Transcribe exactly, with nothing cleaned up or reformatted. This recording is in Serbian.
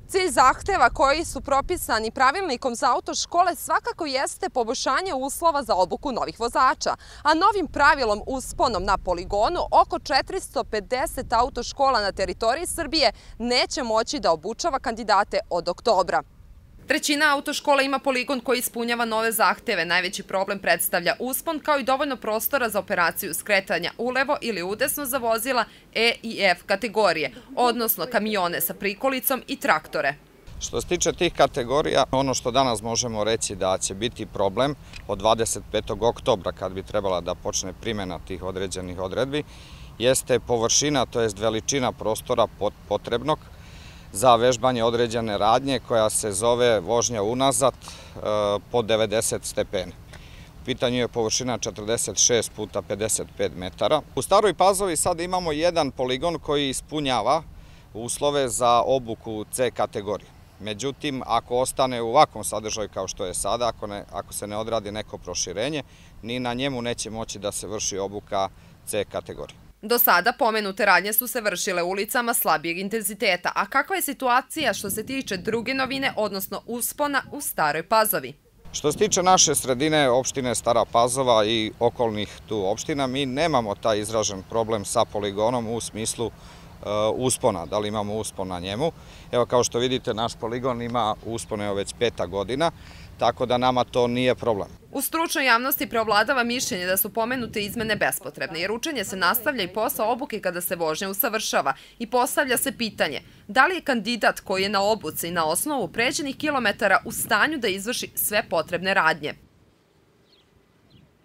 Cilj zahteva koji su propisani pravilnikom za autoškole svakako jeste poboljšanje uslova za obuku novih vozača, a novim pravilom usponom na poligonu oko četiristo pedeset autoškola na teritoriji Srbije neće moći da obučava kandidate od oktobra. Trećina autoškola ima poligon koji ispunjava nove zahteve. Najveći problem predstavlja uspon kao i dovoljno prostora za operaciju skretanja ulevo ili udesno za vozila E i F kategorije, odnosno kamione sa prikolicom i traktore. Što se tiče tih kategorija, ono što danas možemo reći da će biti problem od dvadeset petog oktobra kad bi trebala da počne primjena tih određenih odredbi, jeste površina, to jest veličina prostora potrebnog za vežbanje određene radnje koja se zove vožnja unazad po devedeset stepeni. U pitanju je površina četrdeset šest puta pedeset pet metara. U Staroj Pazovi sad imamo jedan poligon koji ispunjava uslove za obuku C kategorije. Međutim, ako ostane u ovakvom sadržaju kao što je sada, ako, ne, ako se ne odradi neko proširenje, ni na njemu neće moći da se vrši obuka C kategorije. Do sada pomenute radnje su se vršile ulicama slabijeg intenziteta, a kakva je situacija što se tiče druge novine, odnosno uspona u Staroj Pazovi? Što se tiče naše sredine, opštine Stara Pazova i okolnih tu opština, mi nemamo taj izražen problem sa poligonom u smislu uspona, da li imamo uspon na njemu. Evo, kao što vidite, naš poligon ima uspon evo već peta godina, tako da nama to nije problem. U stručnoj javnosti preovladava mišljenje da su pomenute izmene bespotrebne, jer učenje se nastavlja i posle obuke kada se vožnja usavršava i postavlja se pitanje da li je kandidat koji je na obuci na osnovu pređenih kilometara u stanju da izvrši sve potrebne radnje.